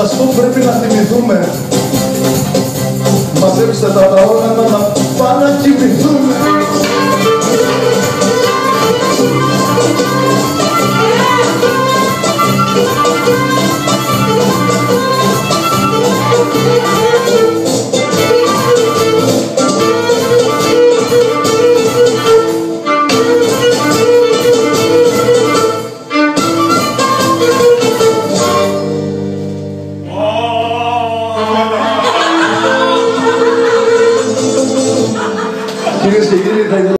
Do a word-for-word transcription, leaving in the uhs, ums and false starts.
σας πω πρέπει να θυμηθούμε. Μαζέψτε τα τα όργανα να πάμε να κοιμηθούμε.